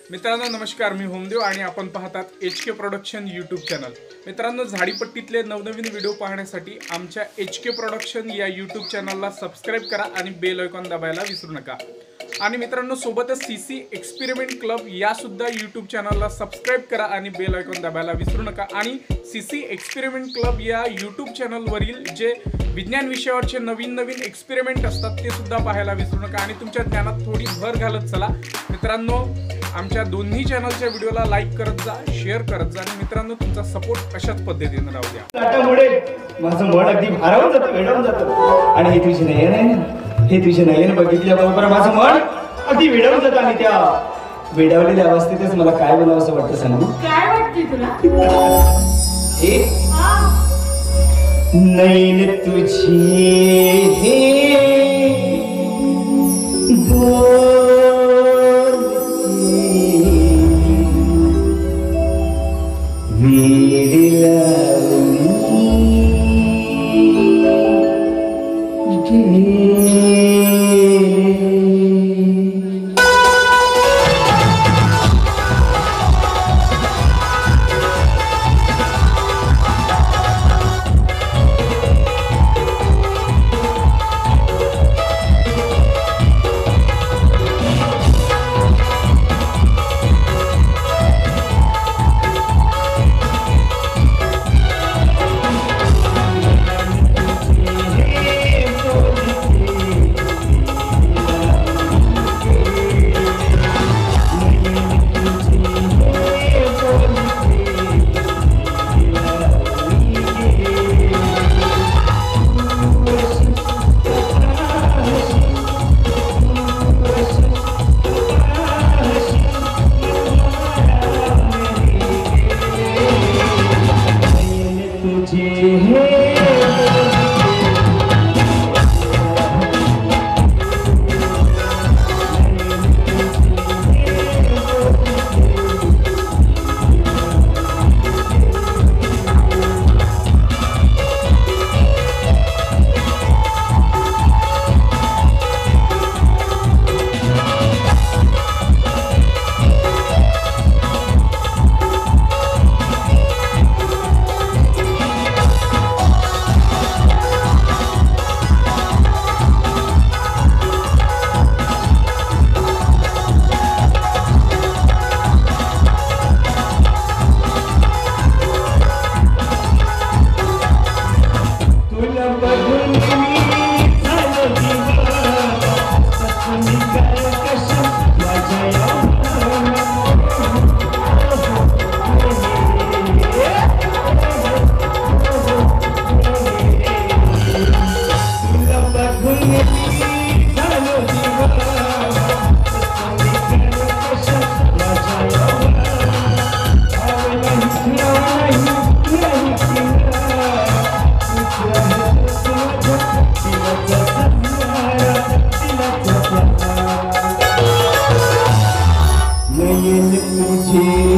मित्रांनो नमस्कार, मी होमदेव आणि आपण पाहतात HK प्रोडक्शन यूट्यूब चॅनल। मित्रांनो झाडीपट्टीतले नवनवीन व्हिडिओ पाहण्यासाठी आमच्या HK प्रोडक्शन या यूट्यूब चॅनलला सबस्क्राइब करा आणि बेल आयकॉन दाबायला विसरू नका। आणि मित्रांनो सोबतच CC एक्सपेरिमेंट क्लब या सुद्धा यूट्यूब चॅनलला सबस्क्राइब करा आणि बेल आयकॉन दाबायला विसरू नका। आणि CC एक्सपेरिमेंट क्लब या यूट्यूब चॅनलवरील जे विज्ञान विषयावरचे नवीन नवीन एक्सपेरिमेंट असतात ते सुद्धा पाहायला विसरू नका आणि तुमच्या ज्ञानात थोडी भर घालत चला। मित्रांनो आमच्या दोन्ही चॅनलच्या व्हिडिओला लाईक करत जा, शेअर करत जा आणि मित्रांनो तुमचा सपोर्ट अशाच पद्धतीने राहू द्या। त्यामुळे माझं मन अगदी भारावून जातं, वेडावून जातं आणि हे तुझे नयन आहे ना, हे तुझे नयन बघितल्याबरोबर माझं मन अगदी वेडावून जातं आणि त्या वेडावलेल्या अवस्थेतच मला काय बनावंसं वाटतं सांगू? काय वाटते तुला? नयन तुझे नयन तुझे